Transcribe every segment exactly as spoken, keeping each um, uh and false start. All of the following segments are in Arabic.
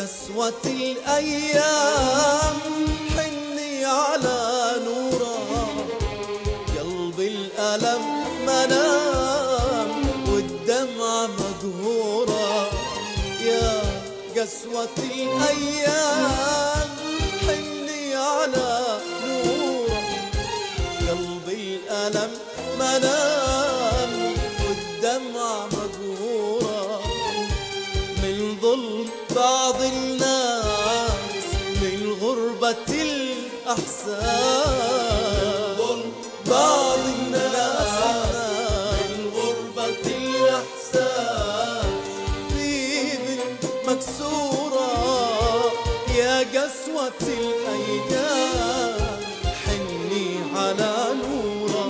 قسوة الأيام حني على نورا، قلب الألم منام والدمعة مقهورة. يا قسوة الأيام حني على نورا، قلب الألم منام والدمعة مقهورة. من ظلم بعض الناس، من غربة الأحسان، ظلم بعض الناس من غربة الأحسان، في بنت مكسورة. يا قسوة الأيام حني على نورا.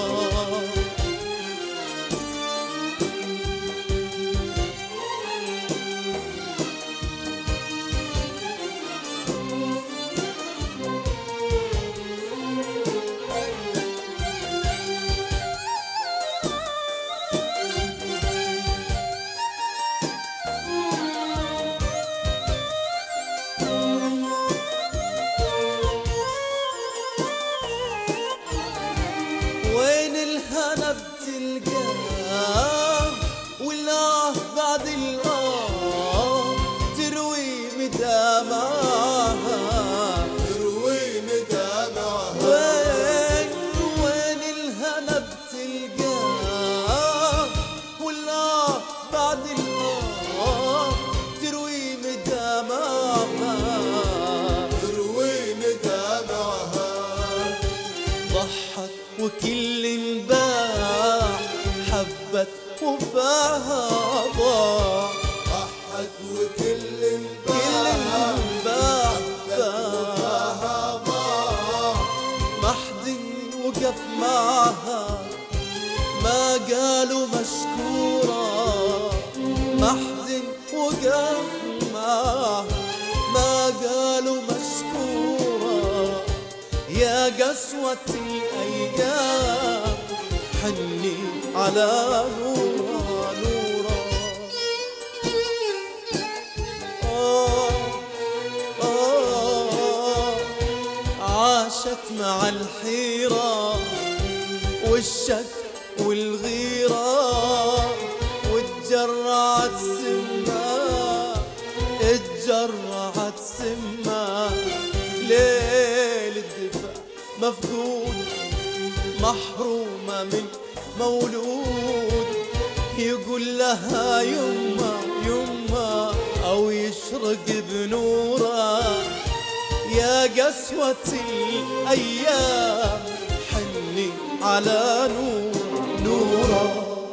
وين الهنا بتلقاه والله بعد الآه تروي مدامعها، تروي مدامعها. وين وين الهنا بتلقاه والله بعد الآه تروي مدامعها، تروي مدامعها. ضحت وكل انباع حبت وفاها ضاع، ضحت وكل انباع حبت وفاها ضاع. ما حد وقف معها ما قالوا مشكورة، ما حد وقف معها ما قالوا مشكورة. يا قسوة الأيام حني على نورا نورا. آه آه عاشت مع الحيرة والشك والغيرة، واتجرعت سما اتجرعت سما. ليل الدفاع مفقود محرومة من مولود، يقول لها يما يما أو يشرق بنورا. يا قسوة الأيام حني على نور نورا.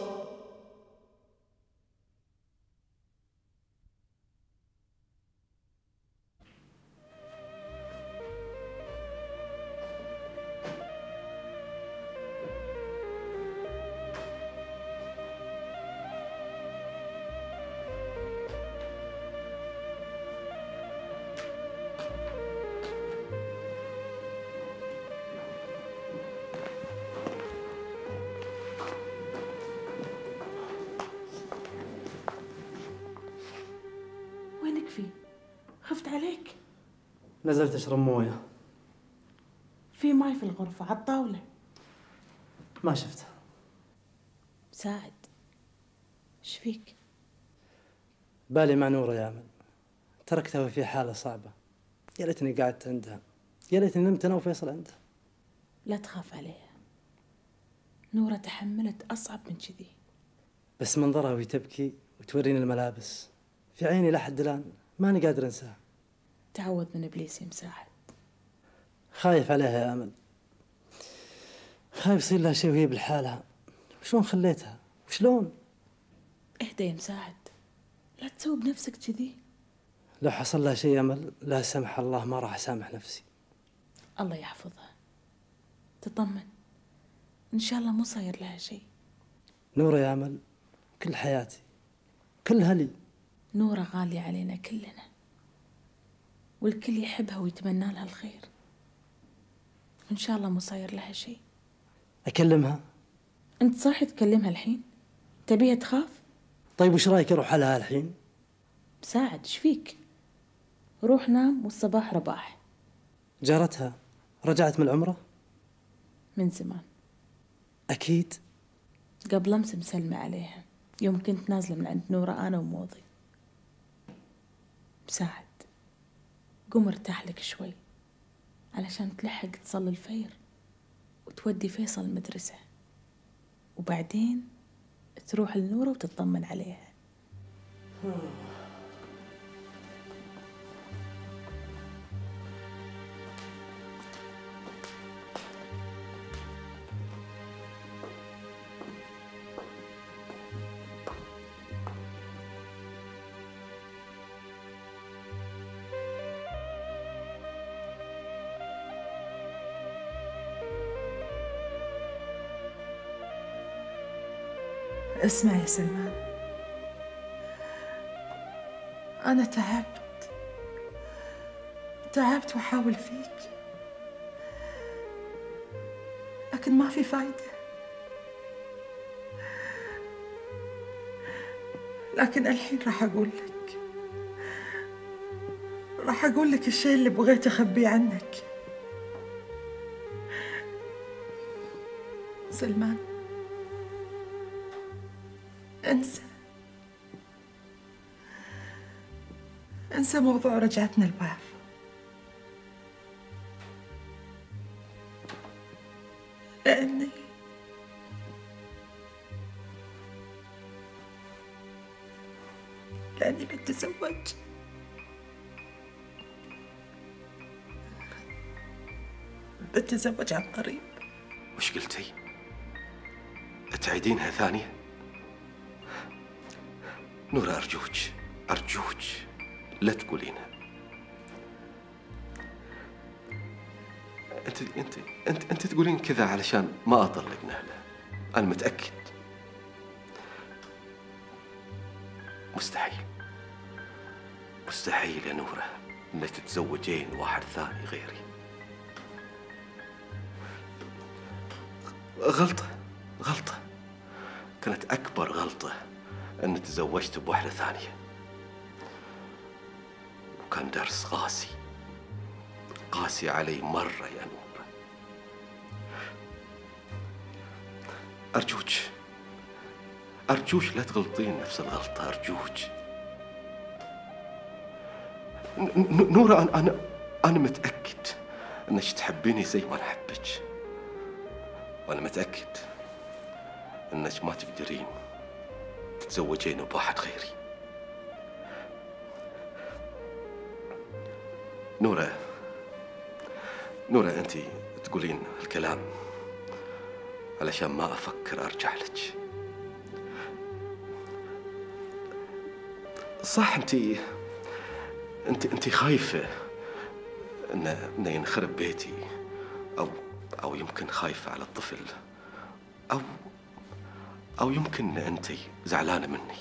خفت عليك. نزلت اشرب مويه. في ماي في الغرفة على الطاولة. ما شفتها. مساعد ايش فيك؟ بالي مع نورة يا امل، تركتها وفي حالة صعبة. يا ليتني قعدت عندها، يا ليتني نمت انا وفيصل عندها. لا تخاف عليها، نورة تحملت اصعب من كذي. بس منظرها وهي تبكي وتوريني الملابس في عيني لحد الان ماني قادر انساها. تعوذ من ابليس يا مساعد. خايف عليها يا امل، خايف يصير لها شيء وهي بالحالة. وشلون خليتها وشلون؟ اهدى يا مساعد، لا تسوي بنفسك كذي. لو حصل لها شيء يا امل لا سمح الله ما راح اسامح نفسي. الله يحفظها، تطمن ان شاء الله مو صاير لها شيء. نورة يا امل كل حياتي كلها لي. نورة غالية علينا كلنا، والكل يحبها ويتمنى لها الخير. إن شاء الله مو صاير لها شيء. أكلمها؟ أنت صاحي تكلمها الحين؟ تبيها تخاف؟ طيب وش رايك أروح لها الحين؟ مساعد إيش فيك؟ روح نام والصباح رباح. جارتها رجعت من العمرة؟ من زمان. أكيد. قبل أمس مسلمة عليها يوم كنت نازلة من عند نورة أنا وموضي. مساعد، قوم ارتاح لك شوي علشان تلحق تصلي الفجر وتودي فيصل المدرسة، وبعدين تروح لنورة وتطمن عليها. اسمع يا سلمان، أنا تعبت تعبت وأحاول فيك، لكن ما في فايدة. لكن الحين راح أقول لك راح أقول لك الشيء اللي بغيت أخبيه عنك. سلمان، انسى انسى موضوع رجعتنا البعض. لأني لأني بتزوج بتزوج عن قريب. وش قلتي؟ تعيدينها ثانية؟ نورة أرجوك أرجوك لا تقولينها. أنت أنت أنت أنت تقولين كذا علشان ما أطلق نهلة. أنا متأكد مستحيل مستحيل يا نورة إنك تتزوجين واحد ثاني غيري. غلطة غلطة كانت أكبر غلطة أن تزوجت بواحدة ثانية، وكان درس قاسي قاسي علي مرة يا نورة. أرجوك أرجوك لا تغلطين نفس الغلطة أرجوك. نورة أنا أنا أنا متأكد أنك تحبيني زي ما أحبك، وأنا متأكد أنك ما تقدرين تتزوجين بواحد غيري. نورة نورة أنت تقولين الكلام علشان ما أفكر أرجع لك. صح أنت أنت أنت خايفة إن إن ينخرب بيتي، أو أو يمكن خايفة على الطفل، أو أو يمكن أنت زعلانة مني.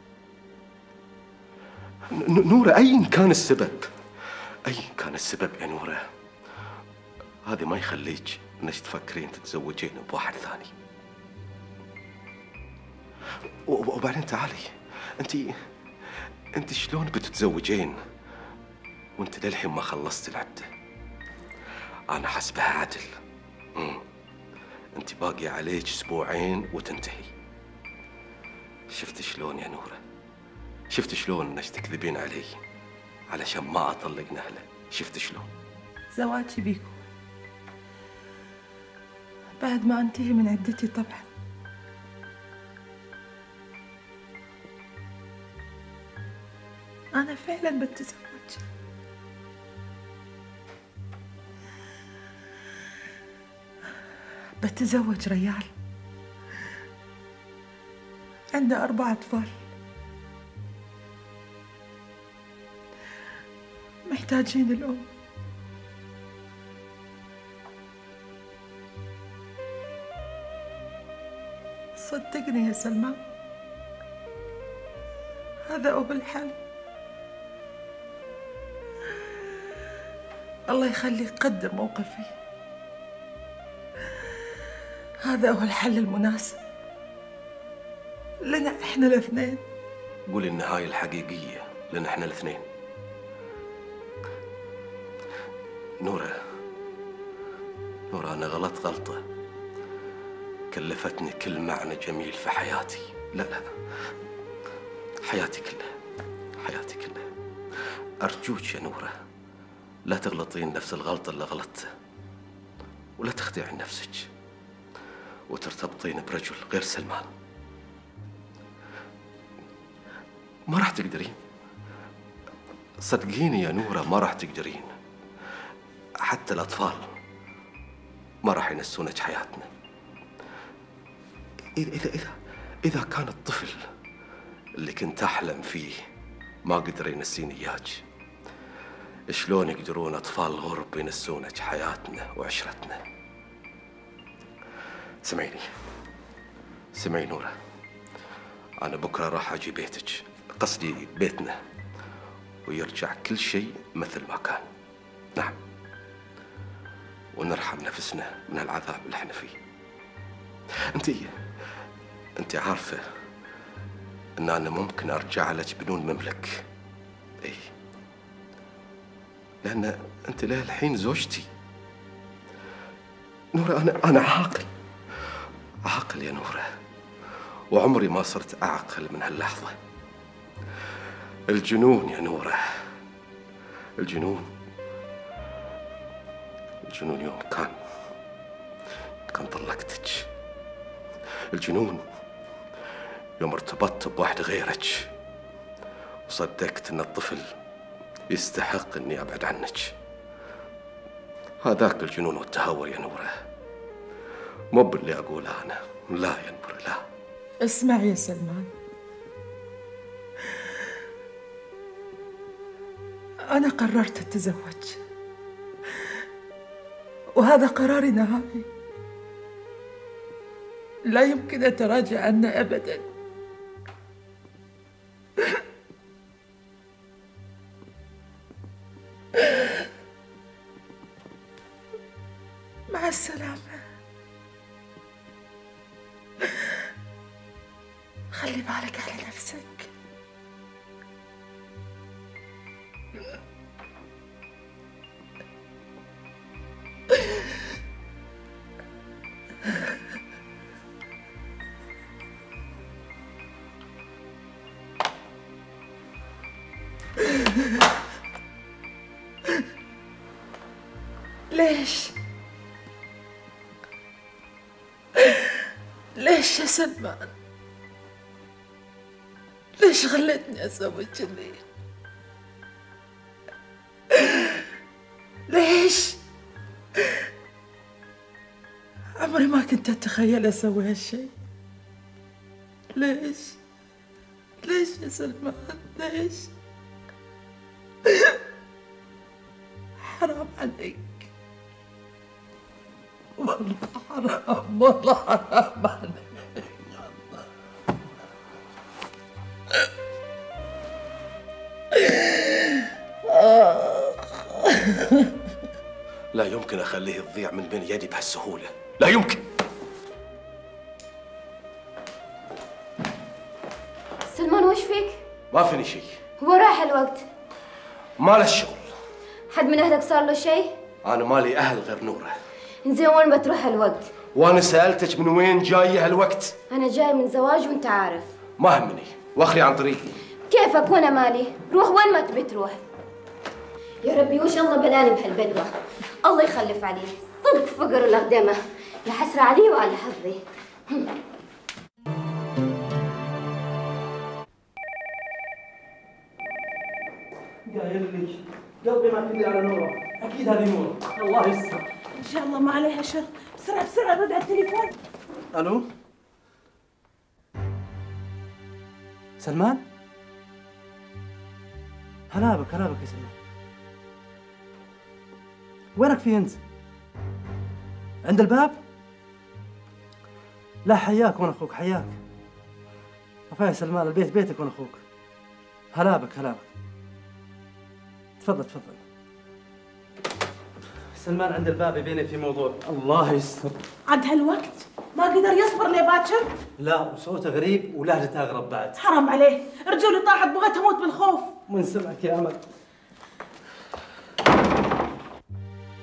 نورة أيا كان السبب أيا كان السبب يا نورة، هذا ما يخليك إنك تفكرين تتزوجين بواحد ثاني. وبعدين تعالي، أنت أنت شلون بتتزوجين وأنت للحين ما خلصت العدة؟ أنا حسبها عدل. مم. أنت باقي عليك أسبوعين وتنتهي. شفت شلون يا نورة؟ شفت شلون انك تكذبين علي علشان ما اطلق نهلة؟ شفت شلون؟ زواجي بيكم بعد ما انتهي من عدتي طبعا. انا فعلا بتزوج. بتزوج ريال عنده أربع أطفال محتاجين الأم. صدقني يا سلمان، هذا هو الحل. الله يخليك قدر موقفي، هذا هو الحل المناسب لنا احنا الاثنين. قولي النهاية الحقيقية لنا احنا الاثنين. نورة نورة، أنا غلط غلطة كلفتني كل معنى جميل في حياتي. لا لا، حياتي كلها، حياتي كلها. أرجوك يا نورة لا تغلطين نفس الغلطة اللي غلطتها، ولا تخدعين نفسك وترتبطين برجل غير سلمان. ما راح تقدرين، صدقيني يا نورة ما راح تقدرين. حتى الأطفال ما راح ينسونك حياتنا. إذا إذا إذا كان الطفل اللي كنت أحلم فيه ما قدر ينسيني إياك، شلون يقدرون أطفال الغرب ينسونك حياتنا وعشرتنا؟ سمعيني سمعي نورة، أنا بكرة راح أجي بيتك، قصدي بيتنا، ويرجع كل شيء مثل ما كان. نعم، ونرحم نفسنا من العذاب اللي احنا فيه. انت انت عارفة ان انا ممكن ارجع لك بدون مملك. اي، لان انت ليه الحين زوجتي. نورة، انا انا عاقل عاقل يا نورة، وعمري ما صرت اعقل من هاللحظة. الجنون يا نورة، الجنون الجنون يوم كان كان طلقتك. الجنون يوم ارتبطت بواحد غيرك وصدقت ان الطفل يستحق اني ابعد عنك. هذاك الجنون والتهور يا نورة، مو باللي اقوله انا. لا يا نورة لا. اسمع يا سلمان، أنا قررت أتزوج، وهذا قراري نهائي، لا يمكن أتراجع عنه أبداً. مع السلامة. خلي بالك على نفسك. ليش؟ ليش يا سلمان؟ ليش خليتني أسوي كذي؟ ليش؟ عمري ما كنت أتخيل أسوي هالشيء. ليش؟ ليش يا سلمان؟ ليش؟ حرام عليك، والله حرام، والله حرام عليك. لا يمكن اخليه يضيع من بين يدي بهالسهولة، لا يمكن. سلمان وش فيك؟ ما فيني شيء. هو راح الوقت؟ ما له الشغل. حد من اهلك صار له شيء؟ انا مالي اهل غير نورة. زين وين بتروح هالوقت؟ وانا سألتك من وين جاية هالوقت؟ انا جاي من زواج وانت عارف. ما همني، واخري عن طريقي. كيفك وانا مالي؟ روح وين ما تبي تروح. يا ربي وش الله بلاني بهالبلوى، الله يخلف عليه، صدق فقر الأقدمة، يا حسرة علي وعلى حظي. قايل لك قلبي ما كلي على نورة، أكيد هذه نورة، الله يستر. إن شاء الله ما عليها شر. بسرعة بسرعة رد على التليفون. ألو؟ سلمان؟ هلا بك هلا بك يا سلمان. وينك في أنت؟ عند الباب؟ لا حياك وأنا أخوك، حياك. وفا يا سلمان، البيت بيتك وأنا أخوك. هلا بك هلا بك. تفضل تفضل. سلمان عند الباب يبيني في موضوع. الله يستر. عند هالوقت ما قدر يصبر لي باكر؟ لا، وصوته غريب ولهجته أغرب بعد. حرام عليه، رجولي طاحت بغيت أموت بالخوف. من سمعك يا أمل.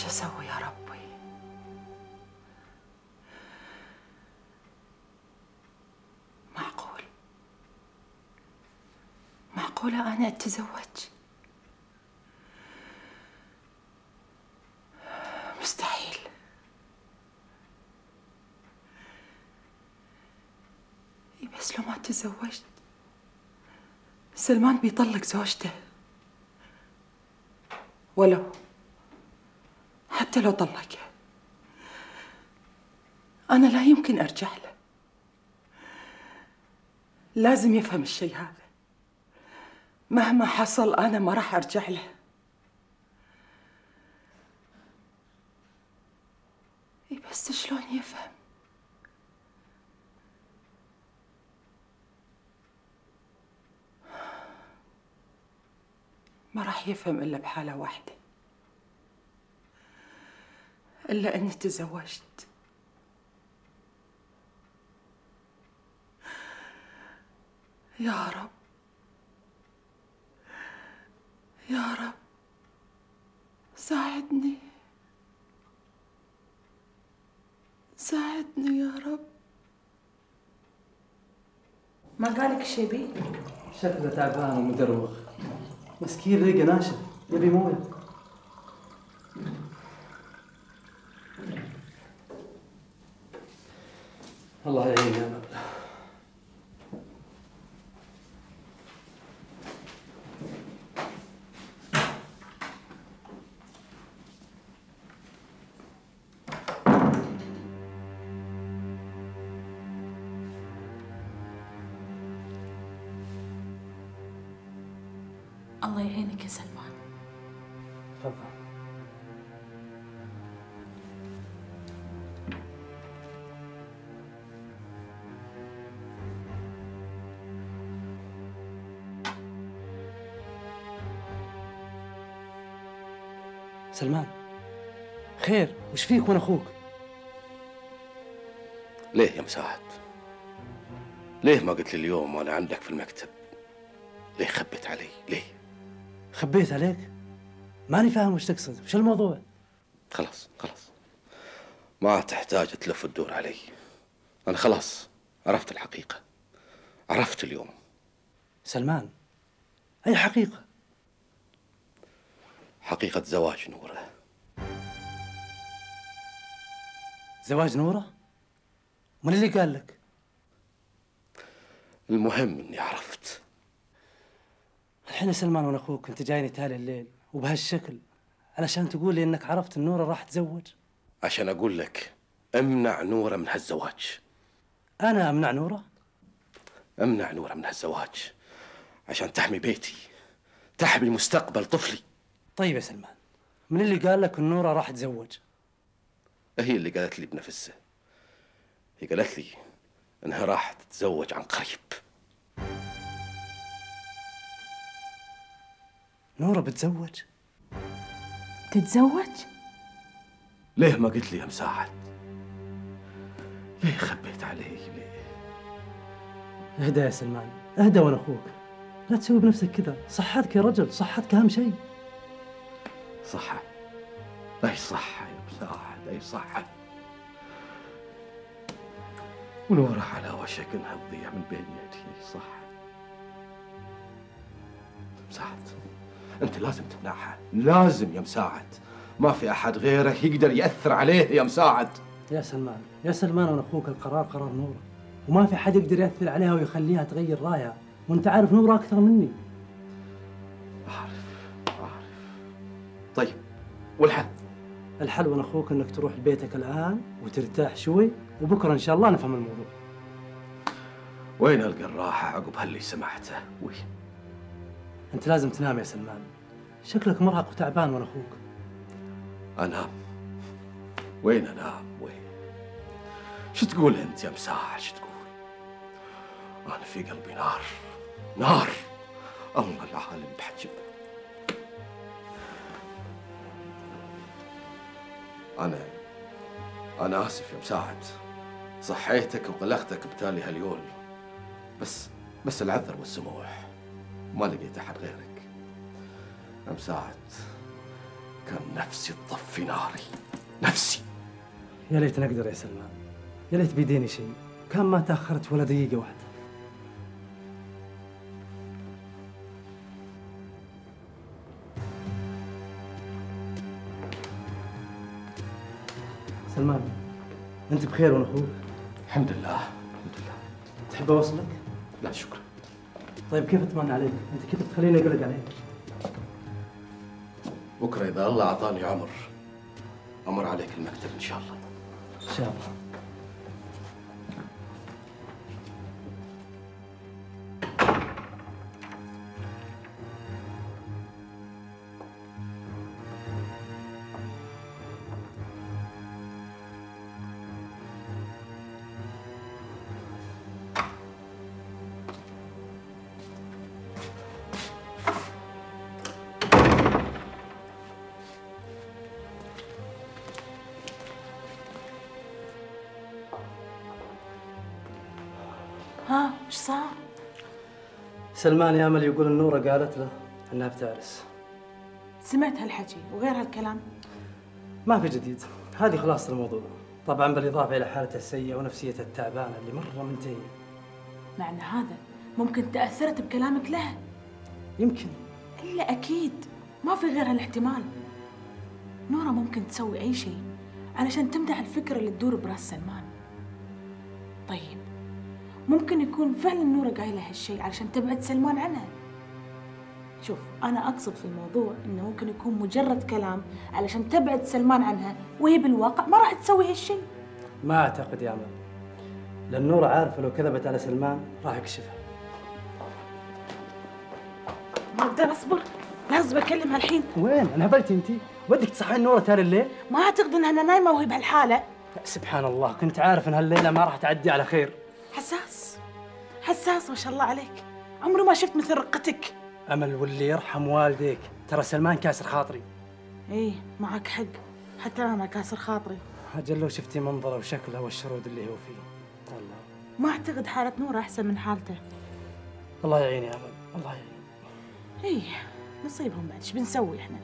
أسوي يا ربي؟ معقول معقولة أنا أتزوج؟ مستحيل. إيه بس لو ما تزوجت سلمان بيطلق زوجته، ولو حتى لو طلقها أنا لا يمكن أرجع له. لازم يفهم الشيء هذا. مهما حصل أنا ما راح أرجع له. إيه بس شلون يفهم؟ ما راح يفهم إلا بحالة واحدة، إلا أني تزوجت. يا رب يا رب ساعدني ساعدني يا رب. ما قالك شيبي؟ شكله تعبان ومدروخ، مسكين ريقه ناشف يبي مويه. الله يعين يا أمل. الله يعينك يا سلمان. تفضل. سلمان، خير وش فيك وانا اخوك؟ ليه يا مساعد؟ ليه ما قلت لي اليوم وانا عندك في المكتب؟ ليه خبيت علي؟ ليه؟ خبيت عليك؟ ماني فاهم وش تقصد، وش الموضوع؟ خلاص خلاص، ما تحتاج تلف وتدور علي. أنا خلاص عرفت الحقيقة، عرفت اليوم. سلمان، أي حقيقة؟ حقيقة زواج نورة. زواج نورة؟ من اللي قال لك؟ المهم إني عرفت. الحين يا سلمان وانا اخوك انت جايني تالي الليل وبهالشكل علشان تقول لي انك عرفت ان نورة راح تزوج؟ عشان أقول لك امنع نورة من هالزواج. أنا أمنع نورة؟ امنع نورة من هالزواج عشان تحمي بيتي، تحمي مستقبل طفلي. طيب يا سلمان، من اللي قال لك ان نورة راح تزوج؟ هي اللي قالت لي بنفسها. هي قالت لي انها راح تتزوج عن قريب. نورة بتزوج؟ تتزوج؟ ليه ما قلت لي يا مساعد؟ ليه خبيت علي؟ ليه؟ اهدى يا سلمان، اهدى وانا اخوك، لا تسوي بنفسك كذا، صحتك يا رجل، صحتك اهم شيء. صحة؟ اي صحة يا مساعد، اي صحة. ونورة على وشك انها تضيع من بين يدي، اي صحة. مساعد، انت لازم تمنعها، لازم يا مساعد. ما في احد غيرك يقدر يأثر عليه يا مساعد. يا سلمان، يا سلمان وانا اخوك، القرار قرار نورة، وما في حد يقدر يأثر عليها ويخليها تغير رايها، وانت عارف نورة اكثر مني. اعرف اعرف. طيب والحل؟ الحل وانا اخوك انك تروح لبيتك الان وترتاح شوي، وبكره ان شاء الله نفهم الموضوع. وين القى الراحة عقب هاللي سمعته؟ وين؟ انت لازم تنام يا سلمان، شكلك مرهق وتعبان وانا اخوك. انام؟ وين انام؟ وين؟ شو تقول انت يا مساعد؟ شو تقول؟ انا في قلبي نار، نار، الله العالم بحجمه. انا انا اسف يا مساعد، صحيتك وقلقتك بتالي هاليول، بس بس العذر والسموح، ما لقيت احد غيرك يا مساعد. كان نفسي تطفي ناري، نفسي. يا ليت نقدر يا سلمان، يا ليت بيديني شيء، كان ما تأخرت ولا دقيقة واحدة. سلمان، أنت بخير وأنا أخوك؟ الحمد لله الحمد لله. تحب أوصلك؟ لا شكرا. طيب كيف أطمن عليك؟ أنت كنت تخليني أقلق عليك. بكرة إذا الله أعطاني عمر أمر عليك المكتب إن شاء الله. إن شاء الله. ها ايش صار؟ سلمان يا أمل يقول النورة قالت له إنها بتعرس. سمعت هالحكي وغير هالكلام؟ ما في جديد، هذه خلاصة الموضوع. طبعا بالإضافة إلى حالته السيئة ونفسيته التعبانة اللي مرة منتهية. معنى هذا ممكن تأثرت بكلامك لها؟ يمكن. إلا أكيد ما في غير هالاحتمال. نورة ممكن تسوي أي شيء علشان تمنع الفكرة اللي تدور براس سلمان. طيب ممكن يكون فعلا نورة قايلة هالشيء علشان تبعد سلمان عنها. شوف أنا أقصد في الموضوع إنه ممكن يكون مجرد كلام علشان تبعد سلمان عنها، وهي بالواقع ما راح تسوي هالشيء. ما أعتقد يا أمل، لأن نورة عارفة لو كذبت على سلمان راح يكشفها. ما أقدر أصبر، لازم أكلمها الحين. وين؟ أنا هبلتي أنتِ؟ ودك تصحين نورة تالي الليل؟ ما أعتقد إنها نايمة وهي بهالحالة. سبحان الله، كنت عارف إن هالليلة ما راح تعدي على خير. حساس حساس ما شاء الله عليك، عمري ما شفت مثل رقتك. أمل واللي يرحم والديك، ترى سلمان كاسر خاطري. إيه معك حق، حتى أنا كاسر خاطري. أجل لو شفتي منظره وشكله والشرود اللي هو فيه. الله ما أعتقد حالة نور أحسن من حالته. الله يعين يا أمل، الله يعين. إيه نصيبهم بعد، إيش بنسوي إحنا؟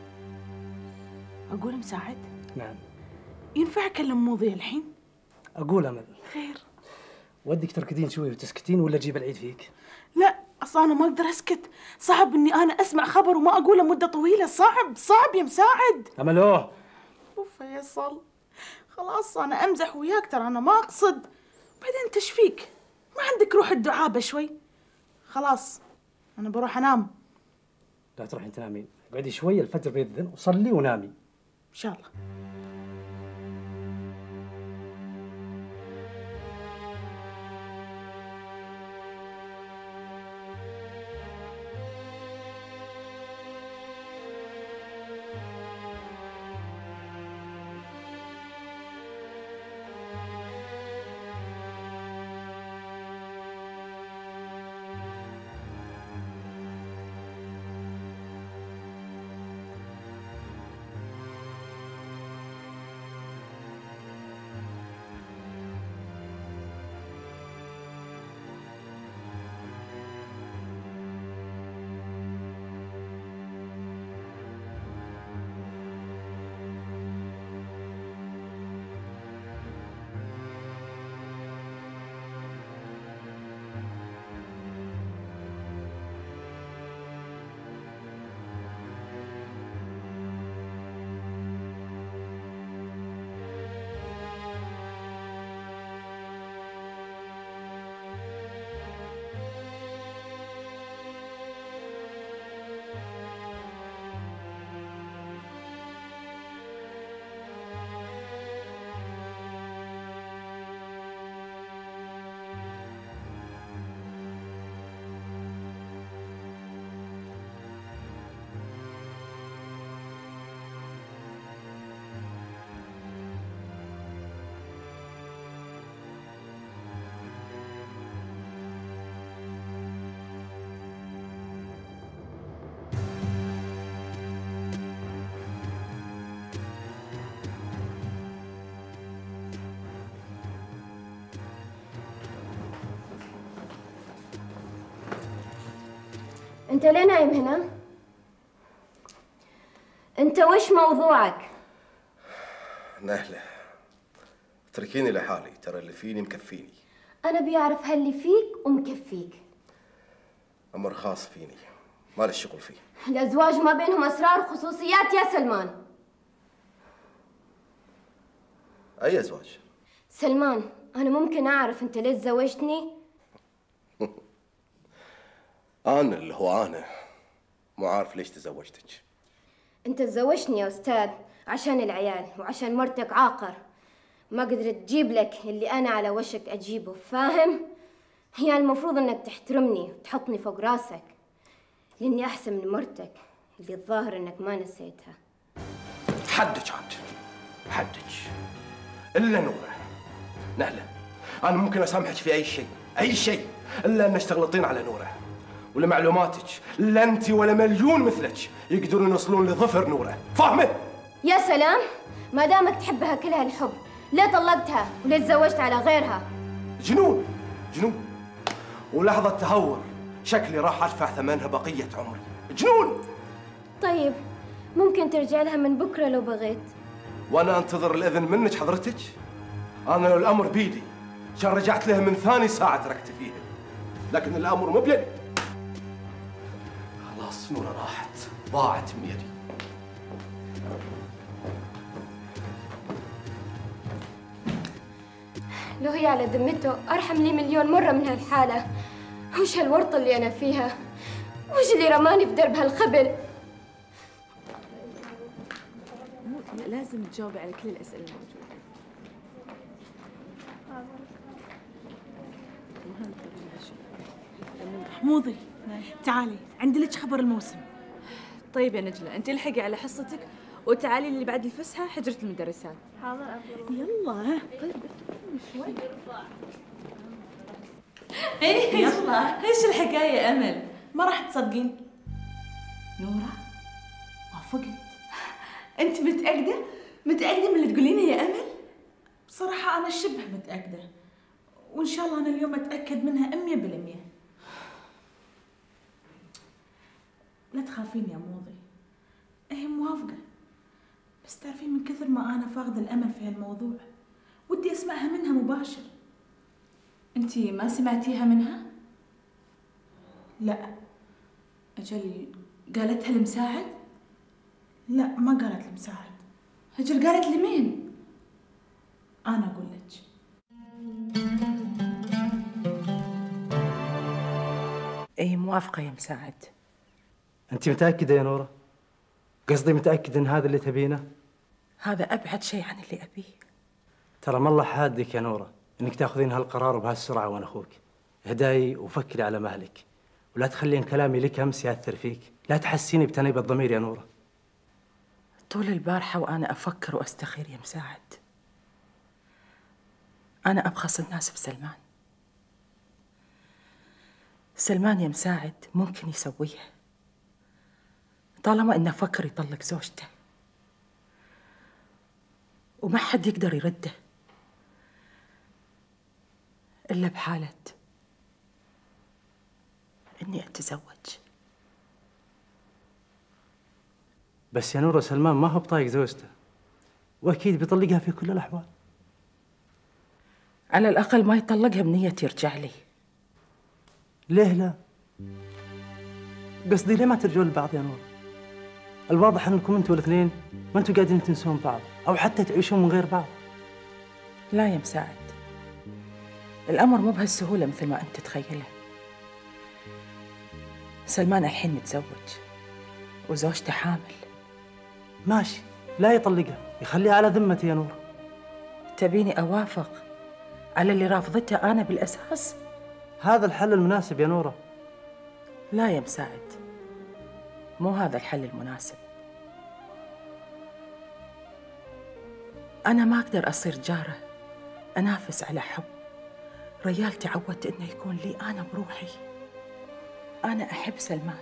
أقول مساعد؟ نعم. ينفع أكلم موضوع الحين؟ أقول أمل، خير. ودك تركضين شوي وتسكتين ولا أجيب العيد فيك؟ لا أصلا أنا ما أقدر أسكت، صعب إني أنا أسمع خبر وما أقوله مدة طويلة، صعب صعب يا مساعد. أمل أوه. أوف فيصل، خلاص أنا أمزح وياك، ترى أنا ما أقصد. بعدين أنت إيش فيك؟ ما عندك روح الدعابة شوي؟ خلاص أنا بروح أنام. لا تروحين تنامين، اقعدي شوي الفجر بيذن وصلي ونامي. إن شاء الله. انت ليه نايم هنا؟ انت وش موضوعك؟ نهلة، اتركيني لحالي، ترى اللي فيني مكفيني. انا بيعرف هاللي فيك ومكفيك. أمر خاص فيني، ما لي شغل فيه. الازواج ما بينهم اسرار وخصوصيات يا سلمان. أي أزواج؟ سلمان، انا ممكن اعرف انت ليش زوجتني؟ أنا اللي هو أنا مو عارف ليش تزوجتك. انت تزوجتني يا استاذ عشان العيال وعشان مرتك عاقر ما قدرت تجيب لك اللي انا على وشك اجيبه، فاهم؟ هي المفروض انك تحترمني وتحطني فوق راسك لاني احسن من مرتك اللي الظاهر انك ما نسيتها. حدك عاد، حدك إلا نوره. نهلة، أنا ممكن أسامحك في أي شيء، أي شيء، إلا أنك تغلطين على نوره. ولمعلوماتك، لا أنت ولا مليون مثلك يقدرون يوصلون لظفر نوره، فاهمة؟ يا سلام، ما دامك تحبها كل هالحب، ليه طلقتها وليه تزوجت على غيرها؟ جنون، جنون. ولحظة تهور شكلي راح أدفع ثمنها بقية عمري. جنون. طيب، ممكن ترجع لها من بكرة لو بغيت. وأنا أنتظر الإذن منك حضرتك؟ أنا لو الأمر بيدي كان رجعت لها من ثاني ساعة تركت فيها، لكن الأمر مو بيدي. خلاص نورة راحت، ضاعت من يدي. لو هي على ذمته أرحم لي مليون مرة من هالحالة. وش هالورطة اللي أنا فيها؟ وش اللي رماني في درب هالخبل؟ لازم تجاوبي على كل الأسئلة الموجودة. حموضي، تعالي عندي لك خبر الموسم. طيب يا نجلة، انت الحقي على حصتك وتعالي اللي بعد الفسحة حجرة المدرسات. حاضر أبي. يلا طيب شوي. ايه يلا، ايش الحكاية يا أمل؟ ما راح تصدقين. نورة وافقت. انت متأكدة؟ متأكدة من اللي تقولينه يا أمل؟ بصراحة أنا شبه متأكدة، وإن شاء الله أنا اليوم أتأكد منها مية بالمية. لا تخافين يا موضي، هي موافقة، بس تعرفين من كثر ما أنا فاقدة الأمل في هالموضوع ودي أسمعها منها مباشر. انتي ما سمعتيها منها؟ لا. أجل قالتها لمساعد؟ لا ما قالت لمساعد. أجل قالت لمين؟ أنا أقول لك. اي موافقة يا مساعد. أنت متأكدة يا نورة؟ قصدي متأكد إن هذا اللي تبينه؟ هذا أبعد شيء عن اللي أبيه. ترى ما الله حادك يا نورة إنك تاخذين هالقرار بهالسرعة وأنا أخوك. اهداي وفكري على مهلك، ولا تخلين كلامي لك أمس يأثر فيك، لا تحسيني بتنيب الضمير يا نورة. طول البارحة وأنا أفكر وأستخير يا مساعد. أنا أبخص الناس بسلمان. سلمان يا مساعد ممكن يسويها طالما إنه فكر يطلق زوجته، وما حد يقدر يرده إلا بحالة إني أتزوج. بس يا نورة سلمان ما هو بطايق زوجته، وأكيد بيطلقها في كل الأحوال. على الأقل ما يطلقها بنية يرجع لي. ليه لا؟ قصدي ليه ما ترجعون لبعض يا نورة؟ الواضح أنكم أنتوا الاثنين ما أنتوا قاعدين تنسون بعض أو حتى تعيشون من غير بعض. لا يا مساعد، الأمر مو بهالسهولة مثل ما أنت تتخيله. سلمان الحين متزوج وزوجته حامل. ماشي، لا يطلقها، يخليها على ذمتي يا نورة. تبيني أوافق على اللي رافضته أنا بالأساس؟ هذا الحل المناسب يا نورة. لا يا مساعد، مو هذا الحل المناسب. أنا ما أقدر أصير جارة أنافس على حب ريال تعودت إنه يكون لي أنا بروحي. أنا أحب سلمان،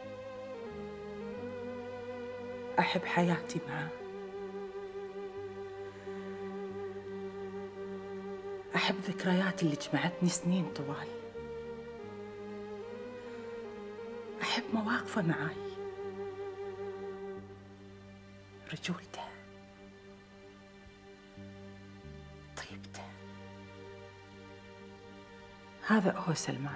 أحب حياتي معاه، أحب ذكريات اللي جمعتني سنين طوال، أحب مواقفه معاي. رجولته، طيبته. هذا هو سلمان.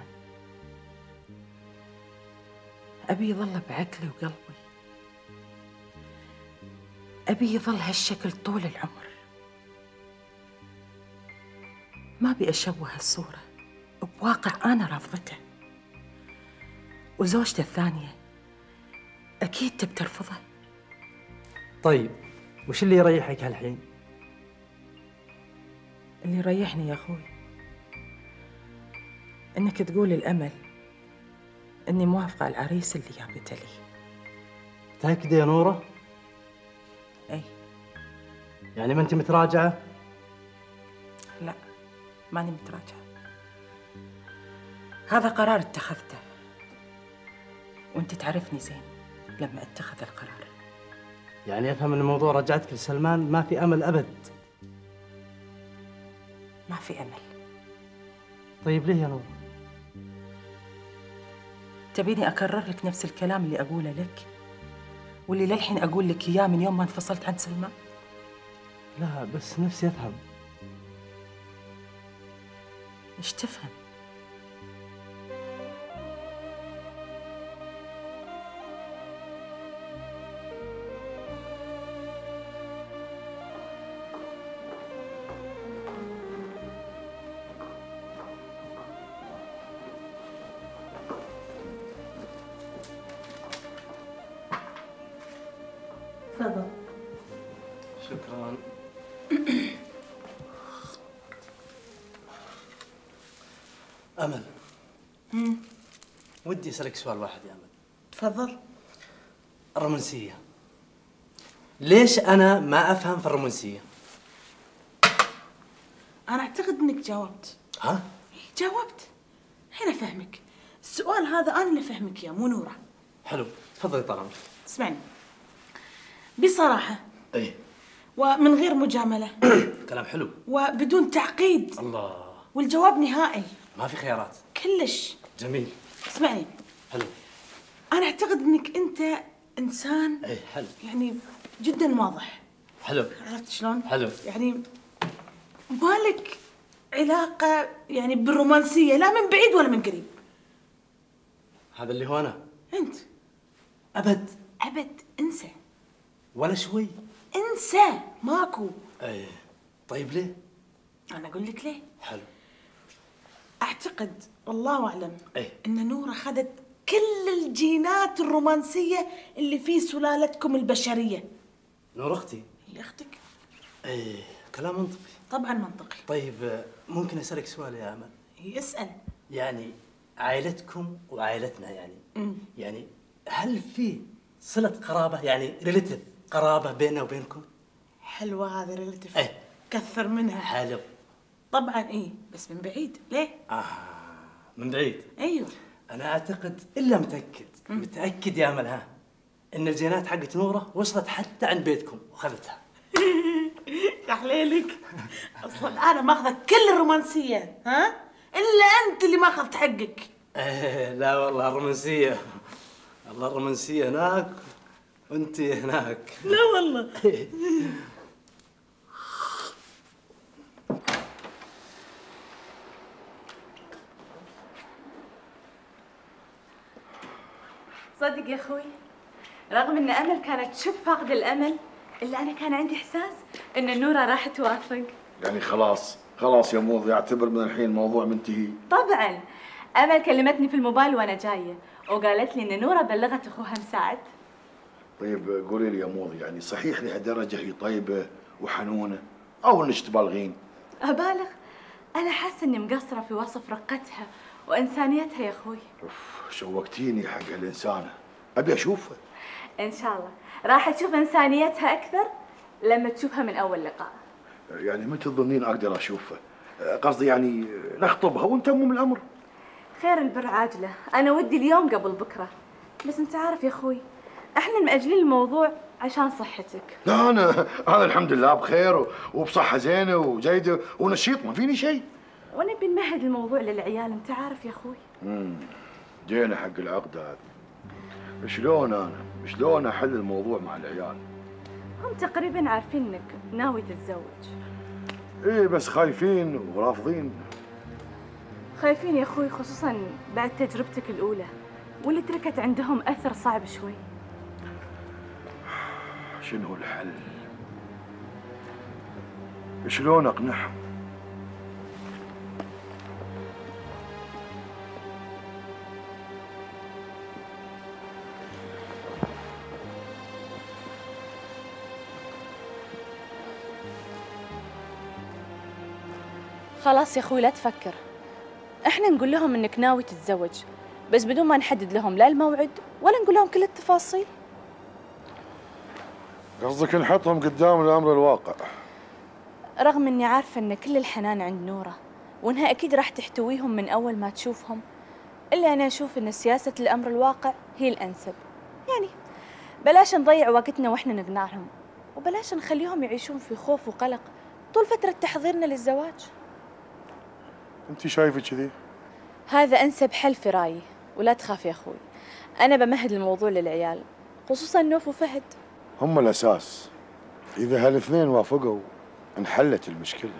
أبي يظل بعقلي وقلبي، أبي يظل هالشكل طول العمر. ما أبي أشوه الصورة بواقع أنا رافضته، وزوجته الثانية أكيد تبي ترفضه. طيب وش اللي يريحك هالحين؟ اللي يريحني يا أخوي إنك تقول الأمل إني موافقة على العريس اللي جابته لي. متأكدة يا نورة؟ أي. يعني ما أنت متراجعة؟ لا، ماني متراجعة. هذا قرار اتخذته، وأنت تعرفني زين لما اتخذ القرار. يعني أفهم أن الموضوع رجعتك لسلمان ما في أمل أبد. ما في أمل. طيب ليه يا نورة؟ تبيني أكرر لك نفس الكلام اللي أقوله لك واللي للحين أقول لك إياه من يوم ما انفصلت عن سلمان؟ لا بس نفسي أفهم. إيش تفهم؟ تفضل. شكرا. أمل. امم ودي أسألك سؤال واحد يا أمل. تفضل. الرومانسية. ليش أنا ما أفهم في الرومانسية؟ أنا أعتقد إنك جاوبت. ها؟ جاوبت. الحين أفهمك. السؤال هذا أنا اللي أفهمك يا مو نورة. حلو، تفضلي طال عمرك. اسمعني. بصراحة. إيه. ومن غير مجاملة. كلام حلو. وبدون تعقيد. الله. والجواب نهائي. ما في خيارات. كلش. جميل. اسمعني. حلو. أنا أعتقد إنك أنت إنسان. إيه حلو. يعني جدا واضح. حلو. عرفت شلون؟ حلو. يعني مالك علاقة يعني بالرومانسية لا من بعيد ولا من قريب. هذا اللي هو أنا. أنت. أبد. أبد. انسى. ولا شوي. انسى. ماكو. ايه. طيب ليه؟ أنا أقول لك ليه. حلو. أعتقد والله أعلم ايه إن نورة خذت كل الجينات الرومانسية اللي في سلالتكم البشرية. نور أختي. هي أختك؟ ايه كلام منطقي. طبعا منطقي. طيب ممكن أسألك سؤال يا أمل؟ هي اسأل. يعني عائلتكم وعائلتنا يعني مم. يعني هل في صلة قرابة يعني ريليتيف قرابة بيننا وبينكم؟ حلوة هذه ريليتيف. ايه كثر منها. حلو. طبعا ايه بس من بعيد. ليه؟ آه من بعيد. ايوه. أنا أعتقد إلا متأكد مم. متأكد يا أمل ها إن الجينات حقت نورة وصلت حتى عند بيتكم وخذتها. يا حليلك. اصلا انا ماخذه كل الرومانسيه ها الا انت اللي ما اخذت حقك. ايه لا والله الرومانسيه الله الرومانسيه هناك وانت هناك. لا والله. صدق يا اخوي رغم ان امل كانت شبه فاقده الامل الا انا كان عندي احساس ان النوره راح توافق. يعني خلاص خلاص يا موضي اعتبر من الحين الموضوع منتهي. طبعا امل كلمتني في الموبايل وانا جايه وقالت لي ان نوره بلغت اخوها مساعد. طيب قولي لي يا موضي يعني صحيح لهالدرجه هي طيبه وحنونه او انك تبالغين؟ ابالغ؟ انا حاسه اني مقصره في وصف رقتها وانسانيتها يا اخوي. اوف شوقتيني حق هالانسانه ابي اشوفها. ان شاء الله راح تشوف انسانيتها اكثر لما تشوفها من اول لقاء. يعني متى تظنين اقدر اشوفها؟ قصدي يعني نخطبها ونتمم الامر. خير البر عاجله، انا ودي اليوم قبل بكره، بس انت عارف يا اخوي احنا مأجلين الموضوع عشان صحتك. لا انا انا الحمد لله بخير وبصحه زينه وجيده ونشيط ما فيني شيء. ونبي نمهد الموضوع للعيال انت عارف يا اخوي. امم جينا حق العقد هذا. شلون انا شلون احل الموضوع مع العيال؟ هم تقريبا عارفين انك ناوي تتزوج. ايه بس خايفين ورافضين. خايفين يا اخوي خصوصا بعد تجربتك الاولى واللي تركت عندهم اثر صعب شوي. شنو الحل؟ شلون اقنعهم؟ خلاص يا اخوي لا تفكر، احنا نقول لهم انك ناوي تتزوج بس بدون ما نحدد لهم لا الموعد ولا نقول لهم كل التفاصيل. قصدك نحطهم قدام الامر الواقع؟ رغم اني عارفه ان كل الحنان عند نوره وانها اكيد راح تحتويهم من اول ما تشوفهم، الا انا اشوف ان سياسه الامر الواقع هي الانسب. يعني بلاش نضيع وقتنا واحنا نقنعهم، وبلاش نخليهم يعيشون في خوف وقلق طول فتره تحضيرنا للزواج. انت شايفه كذي؟ هذا انسب حل في رايي، ولا تخاف يا اخوي، انا بمهد الموضوع للعيال خصوصا نوف وفهد. هم الاساس، اذا هالاثنين وافقوا انحلت المشكله،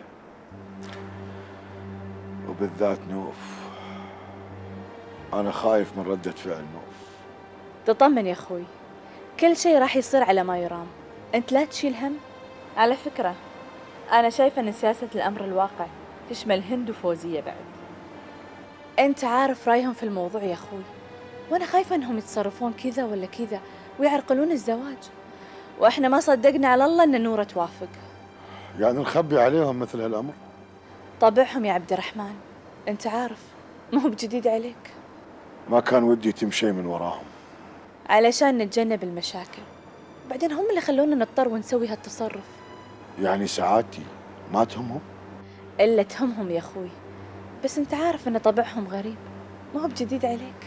وبالذات نوف. انا خايف من رده فعل نوف. تطمن يا اخوي، كل شيء راح يصير على ما يرام، انت لا تشيل هم. على فكره انا شايفه ان سياسه الامر الواقع تشمل هند وفوزيه بعد. انت عارف رايهم في الموضوع يا اخوي، وانا خايفه انهم يتصرفون كذا ولا كذا ويعرقلون الزواج، واحنا ما صدقنا على الله ان نوره توافق. يعني نخبي عليهم مثل هالامر؟ طبعهم يا عبد الرحمن، انت عارف ما هو بجديد عليك. ما كان ودي يتم شيء من وراهم، علشان نتجنب المشاكل، بعدين هم اللي خلونا نضطر ونسوي هالتصرف. يعني سعادتي ما تهمهم؟ الا تهمهم يا اخوي، بس انت عارف ان طبعهم غريب، ما هو بجديد عليك.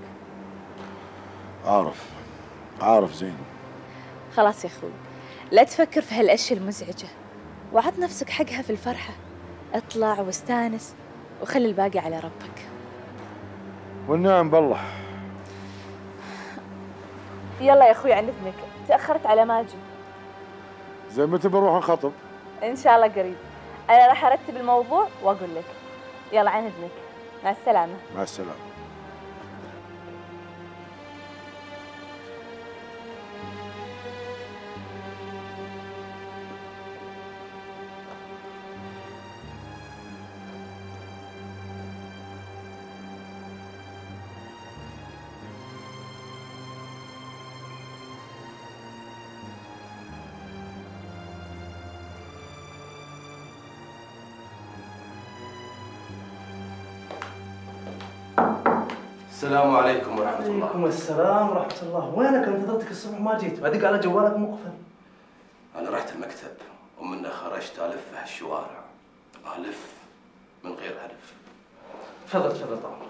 عارف عارف زين. خلاص يا اخوي لا تفكر في هالاشياء المزعجه، وعط نفسك حقها في الفرحه، اطلع واستانس وخلي الباقي على ربك. والنعم بالله. يلا يا اخوي عن اذنك، تاخرت على ما اجي. زين متى بروح نخطب؟ ان شاء الله قريب، انا راح ارتب الموضوع واقول لك. يلا عن اذنك، مع السلامه. مع السلامه. السلام عليكم ورحمة الله. وعليكم السلام ورحمة الله. وينك؟ انتظرتك الصبح ما جيت، وادق على جوالك مقفل. أنا رحت المكتب ومنه خرجت ألف هالشوارع، ألف من غير هدف. تفضل تفضل طال.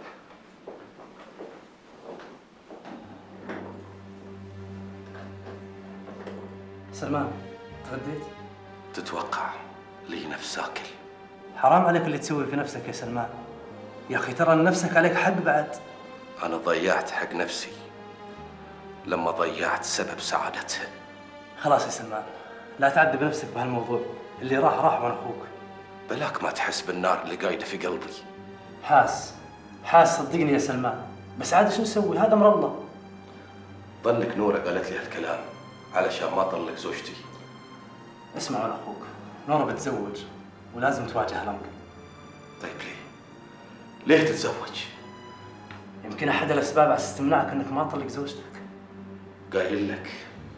سلمان تغديت؟ تتوقع لي نفس آكل؟ حرام عليك اللي تسوي في نفسك يا سلمان. يا أخي ترى أن نفسك عليك حق بعد. أنا ضيعت حق نفسي لما ضيعت سبب سعادتها. خلاص يا سلمان لا تعذب نفسك بهالموضوع، اللي راح راح وأنا أخوك. بلاك ما تحس بالنار اللي قايدة في قلبي. حاس حاس صدقني يا سلمان، بس عاد شو نسوي؟ هذا أمر الله. ظنك نورة قالت لي هالكلام علشان ما طلق زوجتي. اسمع أنا أخوك، نورة بتزوج ولازم تواجه الأمر. طيب ليه؟ ليه تتزوج؟ يمكن أحد الأسباب على أساس تمنعك إنك ما تطلق زوجتك. قايل لك.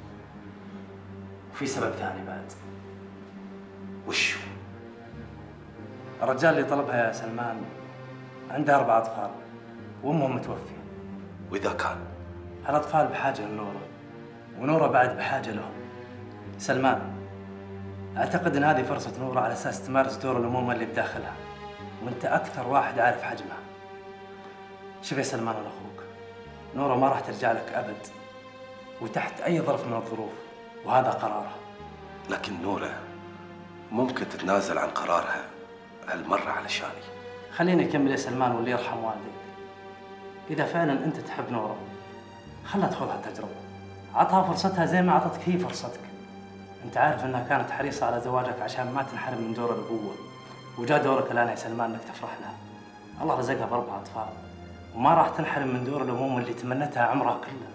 وفي سبب ثاني بعد. وشو؟ الرجال اللي طلبها يا سلمان عنده أربع أطفال وأمهم متوفية. وإذا كان؟ هالأطفال بحاجة لنورة، ونورة بعد بحاجة لهم. سلمان أعتقد إن هذه فرصة نورة على أساس تمارس دور الأمومة اللي بداخلها، وأنت أكثر واحد عارف حجمها. شوف يا سلمان أنا أخوك، نورة ما راح ترجع لك أبد وتحت أي ظرف من الظروف، وهذا قرارها. لكن نورة ممكن تتنازل عن قرارها هالمرة علشاني. خليني أكمل يا سلمان واللي يرحم والديك. إذا فعلا أنت تحب نورة خلها تخوض هالتجربة، عطها فرصتها زي ما عطتك هي فرصتك. انت عارف انها كانت حريصة على زواجك عشان ما تنحرم من دور الأبوة، وجاء دورك الآن يا سلمان انك تفرح لها. الله رزقها بأربع أطفال، وما راح تنحرم من دور الأمومة اللي تمنتها عمرها كله.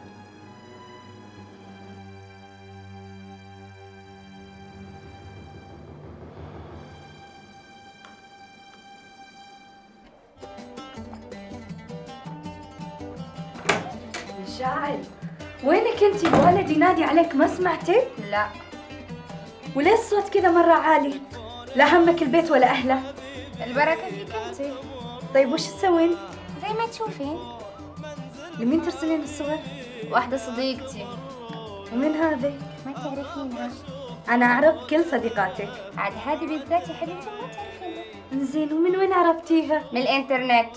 مشاعل، وينك انتي؟ ولدي ينادي عليك ما سمعتي؟ لا. وليه الصوت كذا مرة عالي؟ لا همك البيت ولا أهله؟ البركة فيك انتي. طيب وش تسوين؟ زي ما تشوفين. لمين ترسلين الصور؟ واحدة صديقتي. ومن هذه؟ ما تعرفينها. أنا أعرف كل صديقاتك. عاد هذه بالذات يا حبيبتي ما تعرفينها. زين، ومن وين عرفتيها؟ من الإنترنت.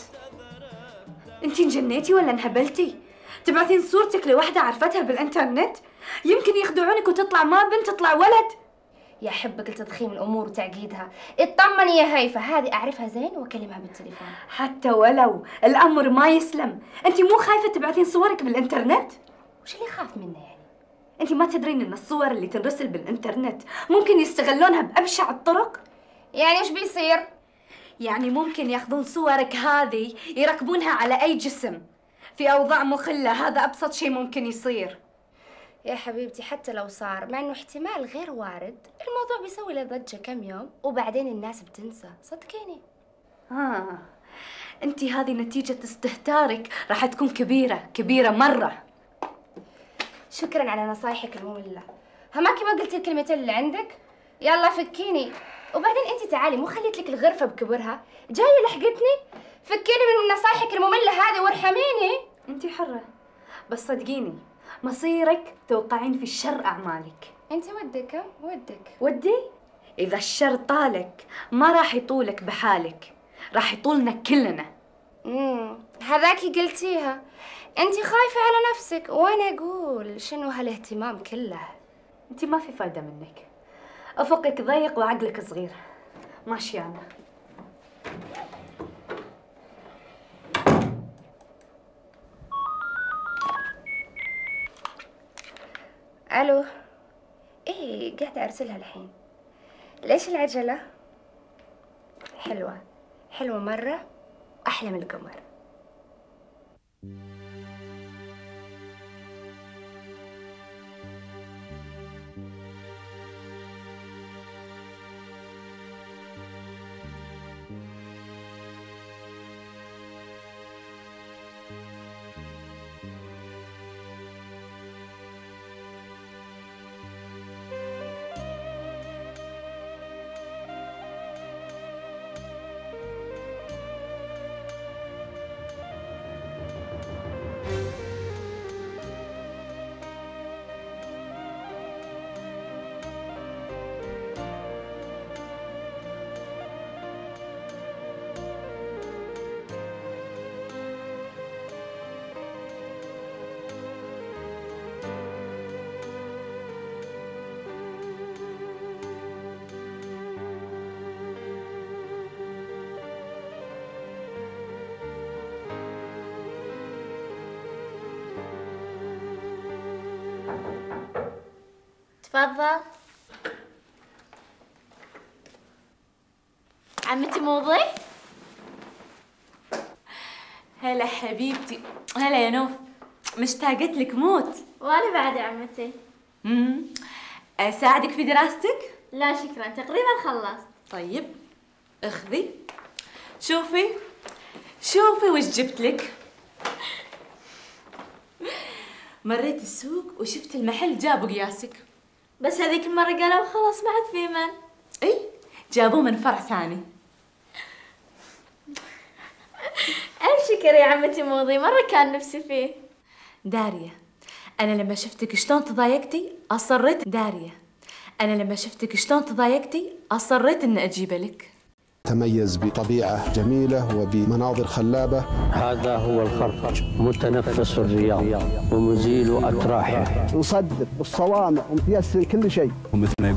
انتي انجنيتي ولا انهبلتي؟ تبعثين صورتك لوحدة عرفتها بالإنترنت؟ يمكن يخدعونك وتطلع ما بنت تطلع ولد. يا حبك لتضخيم الأمور وتعقيدها. اطمني يا هيفا، هذه أعرفها زين وأكلمها بالتليفون. حتى ولو الأمر ما يسلم، انتي مو خايفة تبعثين صورك بالإنترنت؟ وش اللي خاف منه يعني؟ انتي ما تدرين ان الصور اللي تنرسل بالإنترنت ممكن يستغلونها بأبشع الطرق؟ يعني وش بيصير؟ يعني ممكن ياخذون صورك هذه يركبونها على أي جسم في أوضاع مخلة. هذا أبسط شيء ممكن يصير. يا حبيبتي حتى لو صار، مع انه احتمال غير وارد، الموضوع بيسوي له ضجة كم يوم وبعدين الناس بتنسى، صدقيني. آه انتي هذه نتيجة استهتارك راح تكون كبيرة كبيرة مرة. شكرا على نصايحك المملة. هماكي ما قلتي الكلمتين اللي عندك؟ يلا فكيني. وبعدين انتي تعالي، مو خليت لك الغرفة بكبرها، جاية لحقتني؟ فكيني من نصايحك المملة هذه وارحميني. انتي حرة، بس صدقيني مصيرك توقعين في الشر أعمالك. انتي ودك ها؟ ودك ودي؟ إذا الشر طالك ما راح يطولك بحالك، راح يطولنا كلنا. امم هذاكي قلتيها. انتي خايفة على نفسك وانا اقول شنو هالاهتمام كله. انتي ما في فايدة منك، أفقك ضيق وعقلك صغير. ماشي أنا. الو. ايه قاعدة ارسلها الحين. ليش العجلة؟ حلوة حلوة مرة، احلى من القمر. تفضل. عمتي موضي؟ هلا حبيبتي. هلا يا نوف، مشتاقة لك موت. وانا بعد يا عمتي. امم اساعدك في دراستك؟ لا شكرا، تقريبا خلصت. طيب اخذي، شوفي شوفي وش جبت لك. مريت السوق وشفت المحل جابوا قياسك. بس هذيك المرة قالوا خلاص ما عاد في من. اي جابوه من فرع ثاني. ابشكر يا عمتي موضي، مرة كان نفسي فيه. داريا، أنا لما شفتك شلون تضايقتي أصريت. داريا، أنا لما شفتك شلون تضايقتي أصريت إن أجيبه لك. تميز بطبيعة جميلة وبمناظر خلابة. هذا هو الخرفج، متنفس الرياض ومزيل أتراحه. نصدق بالصوامع ومتيسر كل شيء. ومثل ما